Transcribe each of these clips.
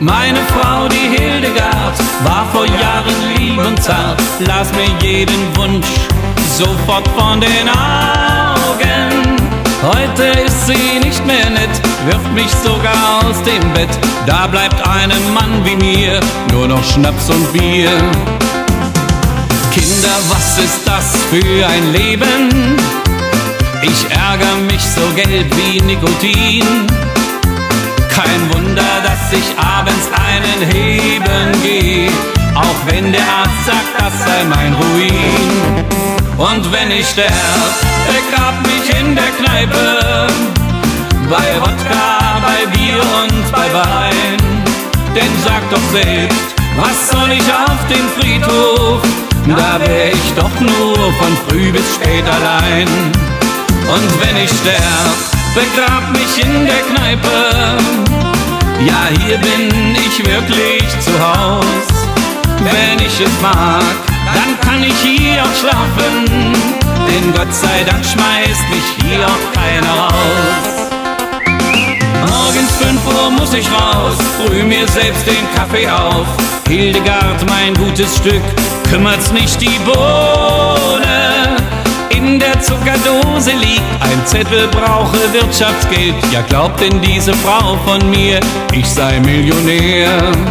Meine Frau, die Hildegard, war vor Jahren lieb und zart, las mir jeden Wunsch sofort von den Augen. Heute ist sie nicht mehr nett, wirft mich sogar aus dem Bett. Da bleibt einem Mann wie mir nur noch Schnaps und Bier. Kinder, was ist das für ein Leben? Ich ärgere mich so gelb wie Nikotin. Kein Wunder, dass ich abends einen heben geh, auch wenn der Arzt sagt, das sei mein Ruin. Und wenn ich sterb, begrab mich in der Kneipe, bei Wodka, bei Bier und bei Wein. Denn sag doch selbst, was soll ich auf dem Friedhof? Da wär ich doch nur von früh bis spät allein. Und wenn ich sterb, begrab mich in der Kneipe, ja, hier bin ich wirklich zu Haus. Wenn ich es mag, dann kann ich hier auch schlafen, denn Gott sei Dank schmeißt mich hier auch keiner raus. Morgens 5 Uhr muss ich raus, brüh mir selbst den Kaffee auf. Hildegard, mein gutes Stück, kümmert's nicht die Bohne. In der Zuckerdose liegt ein Zettel, brauche Wirtschaftsgeld. Ja, glaubt denn diese Frau von mir, ich sei Millionär?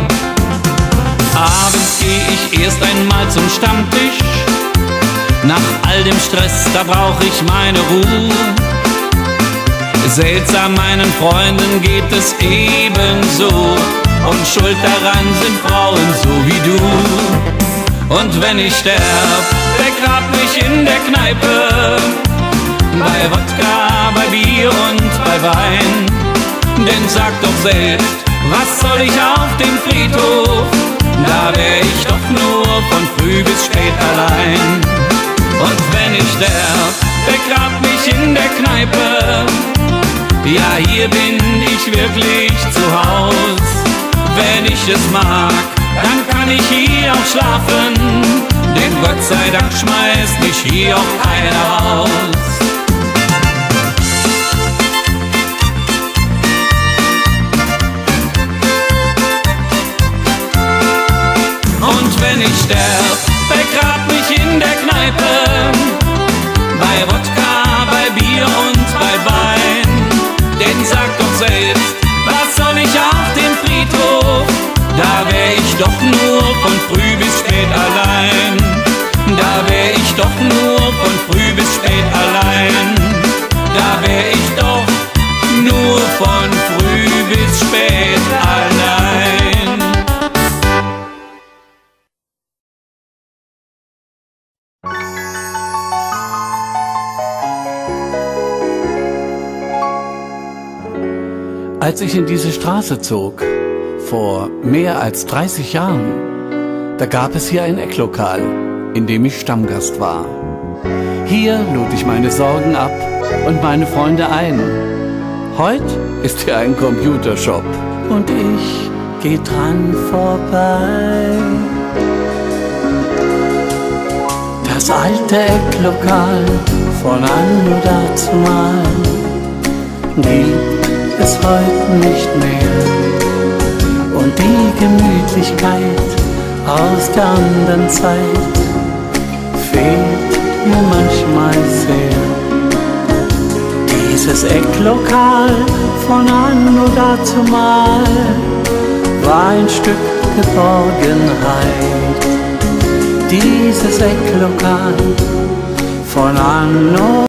Abends geh ich erst einmal zum Stammtisch. Nach all dem Stress, da brauch ich meine Ruhe. Seltsam, meinen Freunden geht es ebenso, und schuld daran sind Frauen so wie du. Und wenn ich sterb, begrab mich in der Kneipe, bei Wodka, bei Bier und bei Wein. Denn sag doch selbst, was soll ich auf dem Friedhof? Da wär ich doch nur von früh bis spät allein. Und wenn ich sterb, begrab mich in der Kneipe, ja, hier bin ich wirklich zu Haus. Wenn ich es mag, dann kann ich hier auch schlafen, denn Gott sei Dank schmeißt mich hier auch keiner raus. Und wenn ich sterb, begrab mich in der Kneipe, bei Wodka, bei Bier und bei Wein. Denn sag doch selbst, was soll ich auf dem Friedhof? Da wär ich doch nur von früh bis spät allein. Da wär ich doch nur von früh bis spät allein. Da wär ich doch nur von früh bis spät allein. Als ich in diese Straße zog, vor mehr als 30 Jahren, da gab es hier ein Ecklokal, in dem ich Stammgast war. Hier lud ich meine Sorgen ab und meine Freunde ein. Heut ist hier ein Computershop und ich geh dran vorbei. Das alte Ecklokal von anno dazumal gibt es heute nicht mehr. Und die Gemütlichkeit aus der anderen Zeit fehlt mir manchmal sehr. Dieses Ecklokal von anno dazumal war ein Stück Geborgenheit. Dieses Ecklokal von anno